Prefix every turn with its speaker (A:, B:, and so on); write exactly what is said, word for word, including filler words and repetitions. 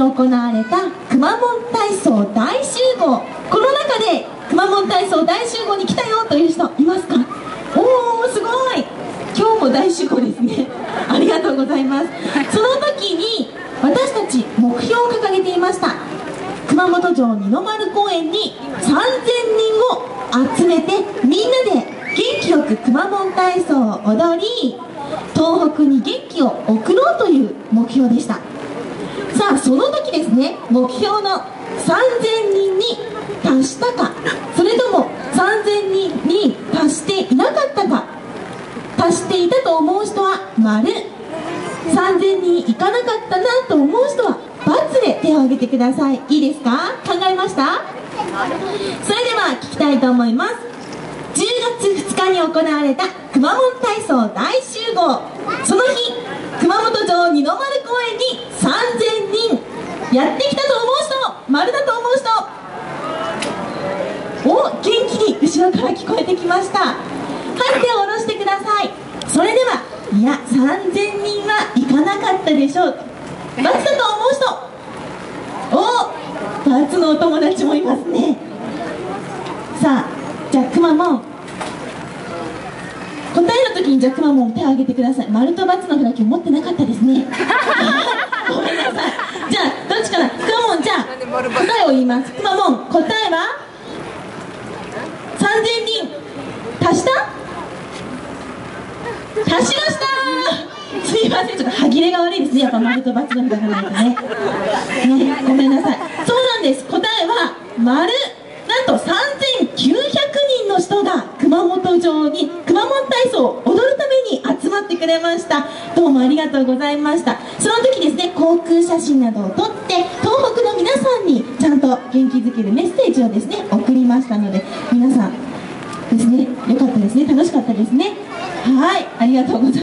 A: 行われたくまモン体操大集合、この中でくまモン体操大集合に来たよという人いますか？おー、すごい、今日も大集合ですね。ありがとうございます。その時に私たち目標を掲げていました。熊本城二の丸公園にさんぜんにんを集めて、みんなで元気よくくまモン体操を踊り、東北に元気を送ろうという目標でした。さあ、その時ですね、目標のさんぜんにんに達したか、それともさんぜんにんに達していなかったか、達していたと思う人は丸、さんぜんにんいかなかったなと思う人は×で手を挙げてください。いいですか？考えました？それでは聞きたいと思います。じゅうがつふつかに行われたくまモン体操大集合、その日熊本城二の丸公園にさんぜんにんやってきたと思う人、丸だと思う人、お、元気に後ろから聞こえてきました。はい、手を下ろしてください。それでは、いやさんぜんにんはいかなかったでしょう、×だと思う人、お、×のお友達もいますね。さあ、じゃあくまモン答えの時に、じゃあくまモン手を挙げてください。丸と×の札記持ってなかったですね。ごめんなさい。じゃあどっちかな、くまモン、じゃあ答えを言います。くまモン、答えはさんぜんにん足した？足しました。すいません、ちょっと歯切れが悪いですね、やっぱ丸と×の札がないとね。ね、ごめんなさい。そうなんです、答えは丸。なんとさんぜんきゅうひゃくにんの人が熊本城にくまモン体操を踊るために集まってくれました。どうもありがとうございました。その時ですね、航空写真などを撮って東北の皆さんにちゃんと元気づけるメッセージをですね送りましたので、皆さんですね、よかったですね、楽しかったですね。はい、ありがとうございます。